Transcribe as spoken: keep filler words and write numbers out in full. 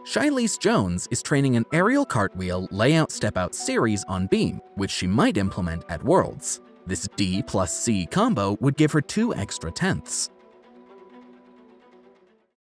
Shilese Jones is training an Aerial Cartwheel Layout Step-Out series on beam, which she might implement at Worlds. This D plus C combo would give her two extra tenths.